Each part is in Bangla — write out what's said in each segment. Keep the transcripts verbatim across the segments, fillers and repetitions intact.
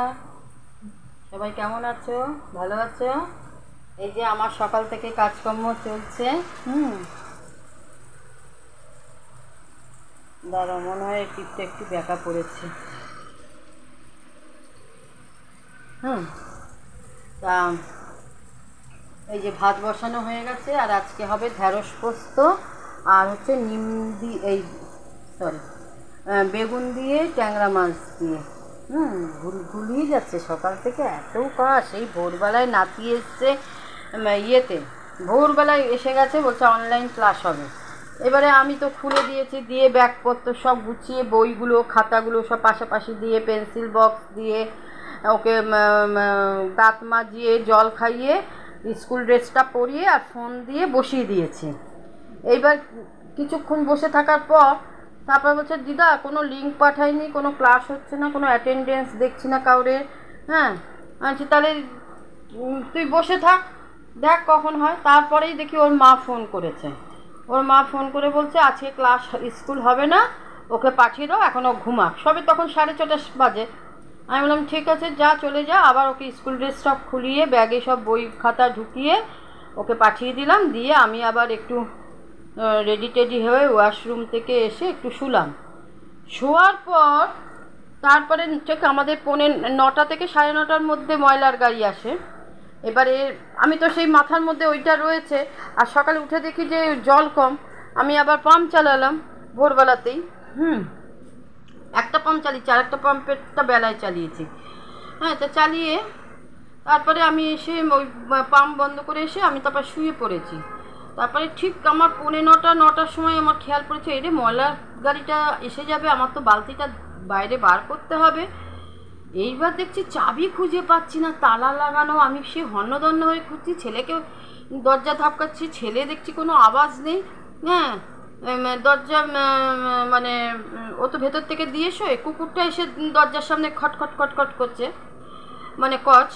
সবাই কেমন আছো? ভালো আছো? এই যে আমার সকাল থেকে কাজকর্ম চলছে। হুম দাঁড়াও, মনে হয় টিপটা একটু ব্যাকা পড়েছে। হুম তা এই যে ভাত বসানো হয়ে গেছে, আর আজকে হবে ঢ্যাঁড়স পোস্ত আর হচ্ছে নিম দিয়ে এই সরি বেগুন দিয়ে ট্যাংরা মাছ দিয়ে। হুম ভুল ভুলিয়ে যাচ্ছে সকাল থেকে এত কাজ। এই ভোরবেলায় নাতি এসছে ইয়েতে, ভোরবেলায় এসে গেছে, বলছে অনলাইন ক্লাস হবে। এবারে আমি তো খুলে দিয়েছি, দিয়ে ব্যাগপত্র সব গুছিয়ে বইগুলো খাতাগুলো সব পাশাপাশি দিয়ে পেন্সিল বক্স দিয়ে ওকে দাঁত মাজিয়ে জল খাইয়ে স্কুল ড্রেসটা পরিয়ে আর ফোন দিয়ে বসিয়ে দিয়েছি। এইবার কিছুক্ষণ বসে থাকার পর তারপর বলছে, দিদা কোনো লিঙ্ক পাঠায়নি, কোনো ক্লাস হচ্ছে না, কোনো অ্যাটেন্ডেন্স দেখছি না কাউরে। হ্যাঁ আচ্ছা তাহলে তুই বসে থাক, দেখ কখন হয়। তারপরেই দেখি ওর মা ফোন করেছে। ওর মা ফোন করে বলছে আজকে ক্লাস স্কুল হবে না, ওকে পাঠিয়ে দাও, এখন ও ঘুমাক। সবে তখন সাড়ে ছটা বাজে। আমি বললাম ঠিক আছে, যা চলে যা। আবার ওকে স্কুল ড্রেস সব খুলিয়ে ব্যাগে সব বই খাতা ঢুকিয়ে ওকে পাঠিয়ে দিলাম। দিয়ে আমি আবার একটু রেডি টেডি হয়ে ওয়াশরুম থেকে এসে একটু শুলাম। শোয়ার পর তারপরে ঠিক আমাদের পৌনে নটা থেকে সাড়ে নটার মধ্যে ময়লার গাড়ি আসে। এবারে আমি তো সেই মাথার মধ্যে ওইটা রয়েছে, আর সকালে উঠে দেখি যে জল কম। আমি আবার পাম্প চালালাম ভোরবেলাতেই। হুম একটা পাম্প চালিয়েছি, আর একটা পাম্পেরটা বেলায় চালিয়েছি। হ্যাঁ তা চালিয়ে তারপরে আমি এসে ওই পাম্প বন্ধ করে এসে আমি তারপর শুয়ে পড়েছি। তারপরে ঠিক আমার পৌনে নটা নটার সময় আমার খেয়াল পড়েছে, এই রে ময়লার গাড়িটা এসে যাবে, আমার তো বালতিটা বাইরে বার করতে হবে। এইবার দেখছি চাবি খুঁজে পাচ্ছি না, তালা লাগানো। আমি সে হন্যদন্য হয়ে খুঁজছি, ছেলেকে দরজা ধাপকাচ্ছি, ছেলে দেখছি কোনো আওয়াজ নেই। হ্যাঁ দরজা মানে ও তো ভেতর থেকে দিয়ে শোয়, কুকুরটা এসে দরজার সামনে খটখট খটখট করছে, মানে কচ।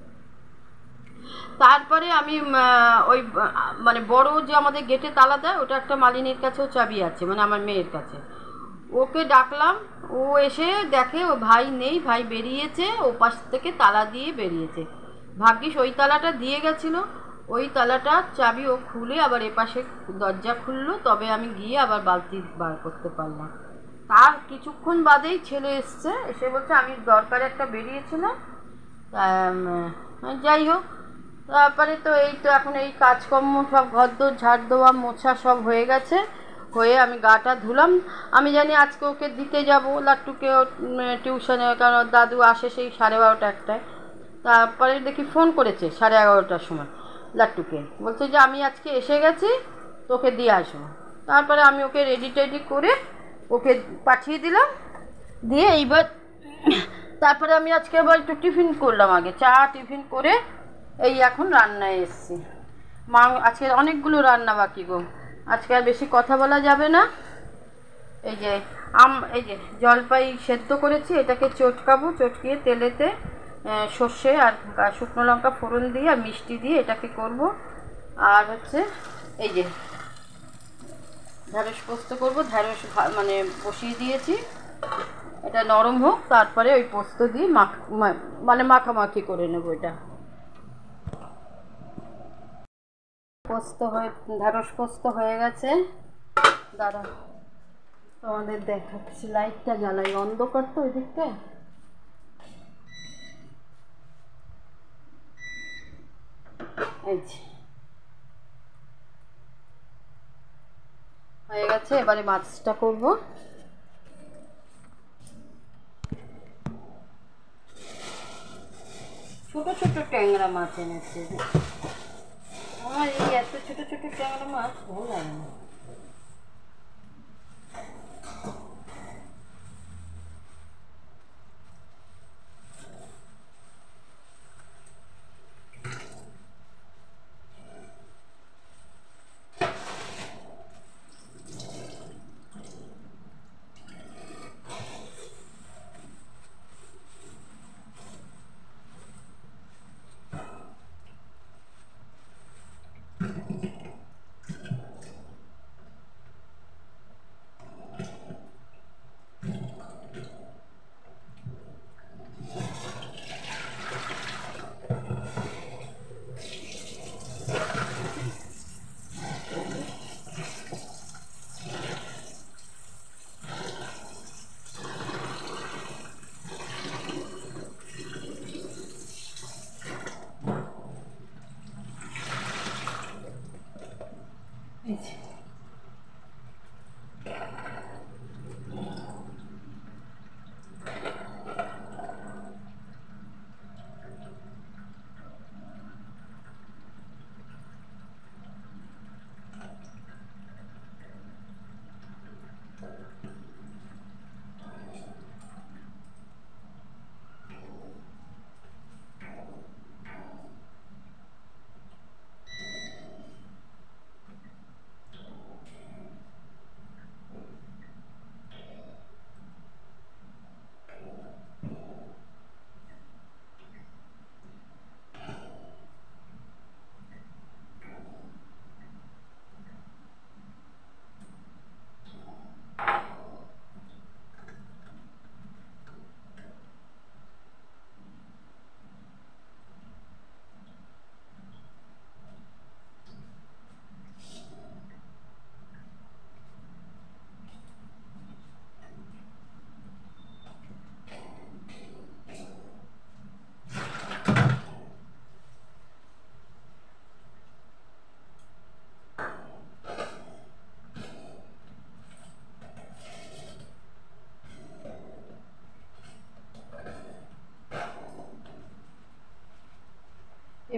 তারপরে আমি ওই মানে বড় যে আমাদের গেটে তালা দেয়, ওটা একটা মালিনীর কাছেও চাবি আছে, মানে আমার মেয়ের কাছে। ওকে ডাকলাম, ও এসে দেখে ও ভাই নেই, ভাই বেরিয়েছে, ও পাশ থেকে তালা দিয়ে বেরিয়েছে। ভাগ্যিস ওই তালাটা দিয়ে গেছিলো, ওই তালাটা চাবি ও খুলে আবার এপাশে দরজা খুললো, তবে আমি গিয়ে আবার বালতি বার করতে পারলাম। তার কিছুক্ষণ বাদেই ছেলে এসছে, এসে বলছে আমি দরকার একটা বেরিয়েছিলাম। যাই হোক, তারপরে তো এই তো এখন এই কাজকর্ম সব ঘরদোর ঝাড় দেওয়া মোছা সব হয়ে গেছে। হয়ে আমি গাটা ধুলাম। আমি জানি আজকে ওকে দিতে যাব লাট্টুকে টিউশনে, কারণ দাদু আসে সেই সাড়ে বারোটা একটায়। তারপরে দেখি ফোন করেছে সাড়ে এগারোটার সময় লাট্টুকে, বলছে যে আমি আজকে এসে গেছি, তোকে দিয়ে আসবো। তারপরে আমি ওকে রেডি টেডি করে ওকে পাঠিয়ে দিলাম। দিয়ে এইবার তারপরে আমি আজকে আবার একটু টিফিন করলাম, আগে চা টিফিন করে এই এখন রান্নায় এসছি। মা আজকে অনেকগুলো রান্না বাকি গো, আজকে আর বেশি কথা বলা যাবে না। এই যে আম এই যে জলপাই সেদ্ধ করেছি, এটাকে চটকাবো, চটকিয়ে তেলেতে সর্ষে আর শুকনো লঙ্কা ফোড়ন দিয়ে আর মিষ্টি দিয়ে এটাকে করব। আর হচ্ছে এই যে ঢ্যাঁড়স পোস্ত করবো, ঢ্যাঁড়স মানে বসিয়ে দিয়েছি, এটা নরম হোক, তারপরে ওই পোস্ত দিয়ে মাখ মানে মাখামাখি করে নেবো। এটা পোস্ত হয়ে ঢ্যাঁড়স পোস্ত হয়ে গেছে। দাঁড়া তোমাদের দেখাচ্ছি, লাইটটা জ্বালাই, অন্ধকার তো ওই দিকটা। এই হয়ে গেছে, এবারে মাছটা করব। ছোট ছোট ট্যাংরা মাছ এনেছে, আমার এই এত ছোট ছোট ট্যাংরা মাছ ভালো লাগে না।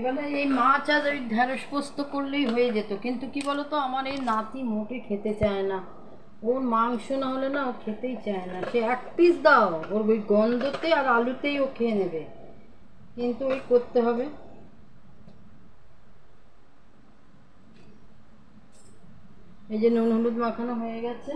রাত্রিবেলায় এই মাছ আর ওই ঢ্যাঁড়স পোস্ত করলেই হয়ে যেত, কিন্তু কি বলতো আমার এই নাতি মোটে খেতে চায় না, ওর মাংস না হলে না ও খেতেই চায় না, সে এক পিস দাও ওর ওই গন্ধতে আর আলুতেই ও খেয়ে নেবে, কিন্তু ওই করতে হবে। এই যে নুন হলুদ মাখানো হয়ে গেছে।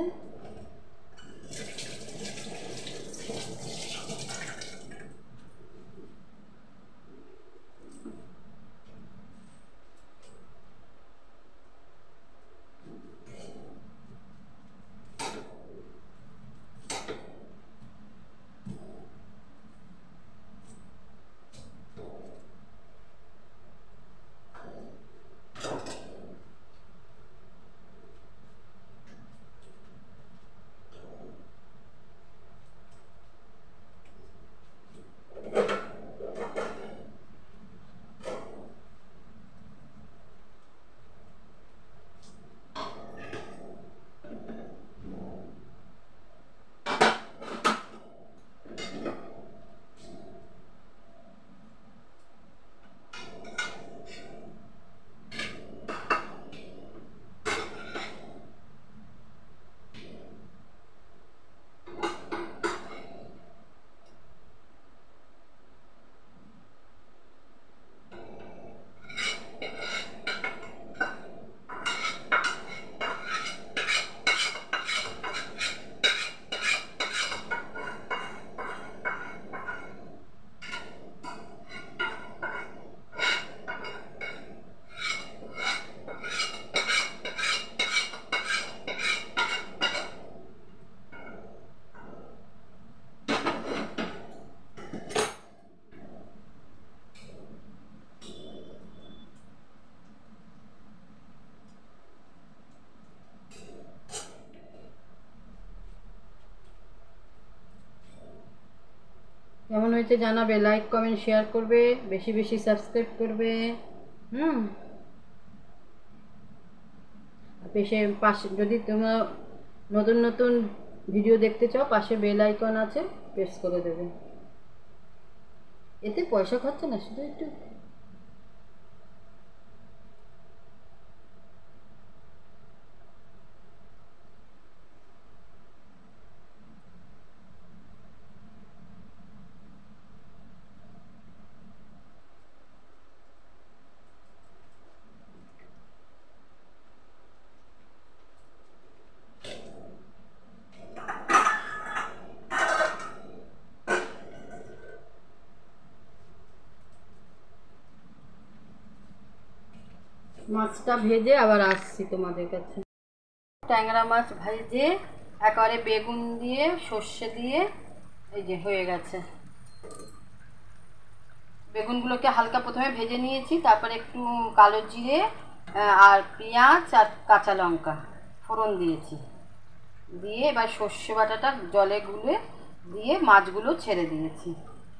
কেমন হয়েছে জানাবে, লাইক কমেন্ট শেয়ার করবে, বেশি বেশি সাবস্ক্রাইব করবে। হুম পেশে পাশে যদি তোমরা নতুন নতুন ভিডিও দেখতে চাও পাশে বেল আইকন আছে, প্রেস করে দেবে। এতে পয়সা খরচা না, শুধু একটু মাছটা ভেজে আবার আসছি তোমাদের কাছে। ট্যাংরা মাছ ভেজে একেবারে বেগুন দিয়ে সর্ষে দিয়ে এই যে হয়ে গেছে। বেগুনগুলোকে হালকা প্রথমে ভেজে নিয়েছি, তারপরে একটু কালো জিরে আর পেঁয়াজ আর কাঁচা লঙ্কা ফোড়ন দিয়েছি, দিয়ে এবার সর্ষে বাটাটা জলে গুলে দিয়ে মাছগুলো ছেড়ে দিয়েছি।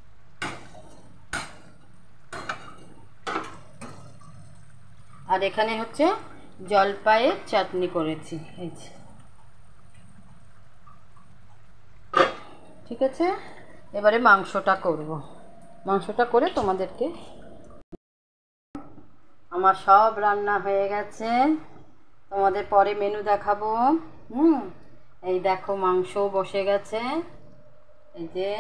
আর এখানে হচ্ছে জলপাইয়ের চাটনি করেছি, এই যে ঠিক আছে। এবারে মাংসটা করব, মাংসটা করে তোমাদেরকে, আমার সব রান্না হয়ে গেছে, তোমাদের পরে মেনু দেখাবো। হুম এই দেখো মাংসও বসে গেছে, এই যে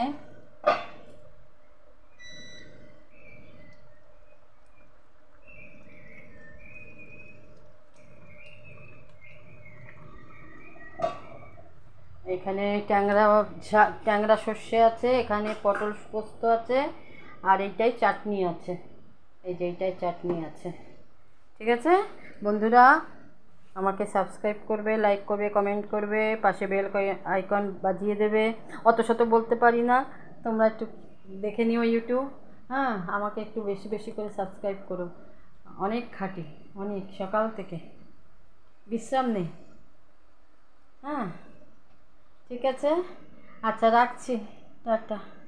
এখানে ট্যাংরা ট্যাংরা সর্ষে আছে, এখানে পটল পোস্ত আছে, আর এইটাই চাটনি আছে, এই যে এইটাই চাটনি আছে। ঠিক আছে বন্ধুরা, আমাকে সাবস্ক্রাইব করবে, লাইক করবে, কমেন্ট করবে, পাশে বেল আইকন বাজিয়ে দেবে। অত শত বলতে পারি না, তোমরা একটু দেখে নিও ইউটিউব। হ্যাঁ আমাকে একটু বেশি বেশি করে সাবস্ক্রাইব করো, অনেক খাটি, অনেক সকাল থেকে বিশ্রাম নেই। হ্যাঁ ঠিক আছে, আচ্ছা রাখছি, টাটা।